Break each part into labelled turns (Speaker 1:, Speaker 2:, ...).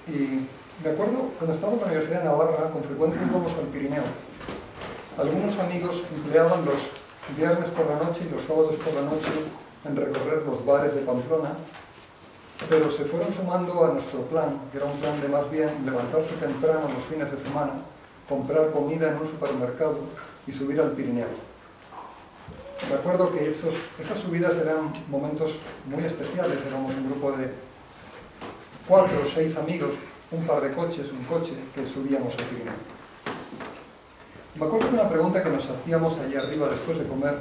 Speaker 1: Y me acuerdo cuando estaba en la Universidad de Navarra, con frecuencia íbamos al Pirineo. Algunos amigos empleaban los viernes por la noche y los sábados por la noche en recorrer los bares de Pamplona, pero se fueron sumando a nuestro plan, que era un plan de más bien levantarse temprano los fines de semana, comprar comida en un supermercado y subir al Pirineo. Me acuerdo que esas subidas eran momentos muy especiales. Éramos un grupo de 4 o 6 amigos, un par de coches, un coche, que subíamos al Pirineo. Me acuerdo de una pregunta que nos hacíamos allí arriba después de comer,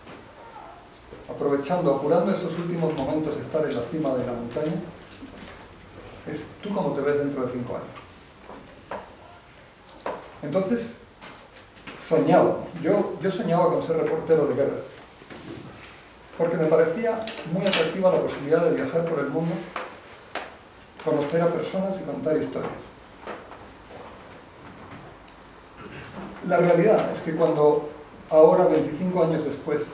Speaker 1: apurando esos últimos momentos de estar en la cima de la montaña, es: ¿tú cómo te ves dentro de 5 años? Entonces, soñábamos. Yo soñaba con ser reportero de guerra, porque me parecía muy atractiva la posibilidad de viajar por el mundo, conocer a personas y contar historias. La realidad es que cuando ahora, 25 años después,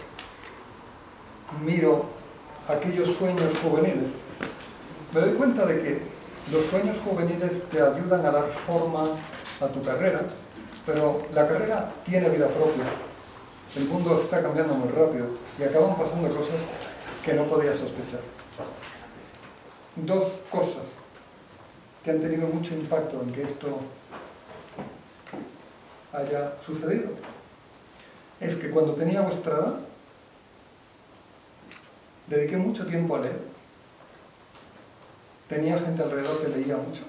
Speaker 1: miro aquellos sueños juveniles, me doy cuenta de que los sueños juveniles te ayudan a dar forma a tu carrera, pero la carrera tiene vida propia. El mundo está cambiando muy rápido y acaban pasando cosas que no podías sospechar. 2 cosas que han tenido mucho impacto en que esto haya sucedido. Es que cuando tenía vuestra edad, dediqué mucho tiempo a leer. Tenía gente alrededor que leía mucho.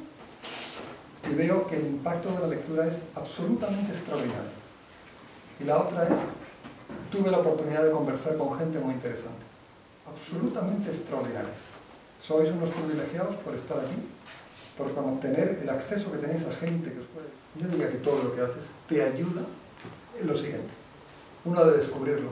Speaker 1: Y veo que el impacto de la lectura es absolutamente extraordinario. Y la otra es: tuve la oportunidad de conversar con gente muy interesante. Absolutamente extraordinaria. Sois unos privilegiados por estar aquí, por obtener el acceso que tenéis a gente que os puede... Yo diría que todo lo que haces te ayuda en lo siguiente. Uno ha de descubrirlo.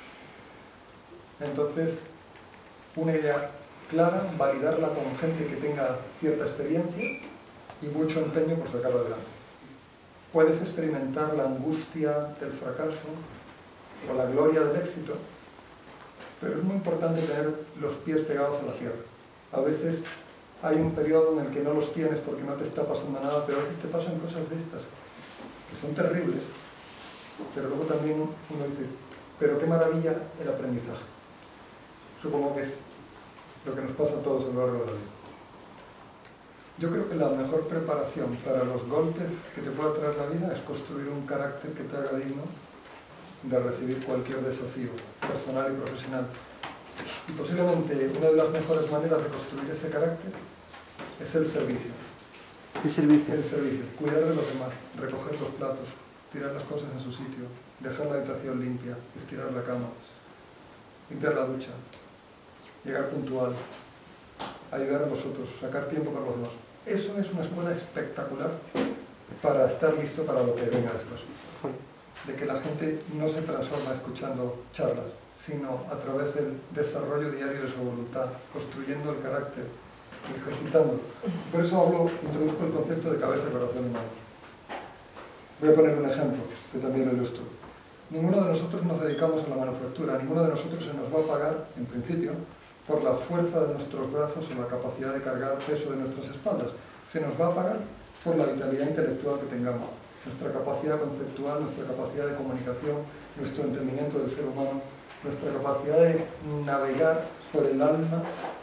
Speaker 1: Entonces, una idea clara, validarla con gente que tenga cierta experiencia y mucho empeño por sacarla adelante. Puedes experimentar la angustia del fracaso o la gloria del éxito, pero es muy importante tener los pies pegados a la tierra. A veces hay un periodo en el que no los tienes porque no te está pasando nada, pero a veces te pasan cosas de estas, que son terribles, pero luego también uno dice: pero qué maravilla el aprendizaje. Supongo que es lo que nos pasa a todos a lo largo de la vida. Yo creo que la mejor preparación para los golpes que te pueda traer la vida es construir un carácter que te haga digno de recibir cualquier desafío personal y profesional. Y posiblemente una de las mejores maneras de construir ese carácter es el servicio.
Speaker 2: ¿Qué servicio?
Speaker 1: El servicio. Cuidar de los demás, recoger los platos, tirar las cosas en su sitio, dejar la habitación limpia, estirar la cama, limpiar la ducha, llegar puntual, ayudar a los otros, sacar tiempo para los demás. Eso es una escuela espectacular para estar listo para lo que venga después. De que la gente no se transforma escuchando charlas, sino a través del desarrollo diario de su voluntad, construyendo el carácter, ejercitándolo. Por eso introduzco el concepto de cabeza, corazón y manos. Voy a poner un ejemplo que también lo ilustro. Ninguno de nosotros nos dedicamos a la manufactura, ninguno de nosotros se nos va a pagar, en principio, por la fuerza de nuestros brazos o la capacidad de cargar peso de nuestras espaldas. Se nos va a pagar por la vitalidad intelectual que tengamos, nuestra capacidad conceptual, nuestra capacidad de comunicación, nuestro entendimiento del ser humano, nuestra capacidad de navegar por el alma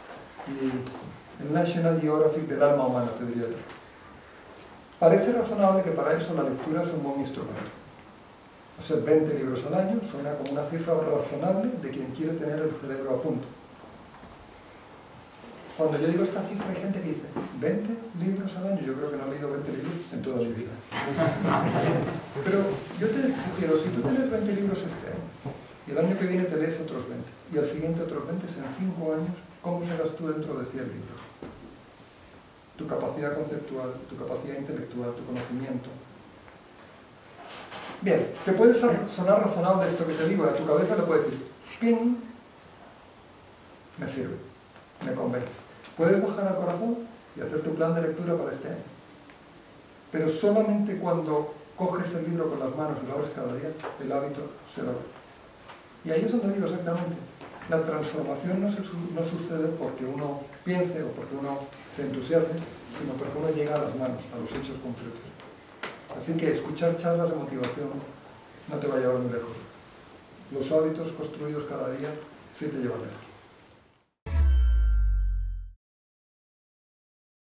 Speaker 1: y el National Geographic del alma humana, te diría yo. Parece razonable que para eso la lectura es un buen instrumento. O sea, 20 libros al año suena como una cifra razonable de quien quiere tener el cerebro a punto. Cuando yo digo esta cifra hay gente que dice: ¿20 libros al año? Yo creo que no he leído 20 libros en toda mi vida. Pero yo te sugiero, si tú te lees 20 libros este año, y el año que viene te lees otros 20, y al siguiente otros 20, en 5 años, ¿cómo serás tú dentro de 100 libros? Tu capacidad conceptual, tu capacidad intelectual, tu conocimiento. Bien, te puede sonar razonable esto que te digo, a tu cabeza le puedes decir: ¡ping! Me sirve, me convence. Puedes bajar al corazón y hacer tu plan de lectura para este año. Pero solamente cuando coges el libro con las manos y lo abres cada día, el hábito se logra. Y ahí es donde digo exactamente: La transformación no sucede porque uno piense o porque uno se entusiasme, sino porque uno llega a las manos, a los hechos concretos. Así que escuchar charlas de motivación no te va a llevar muy lejos. Los hábitos construidos cada día sí te llevan lejos.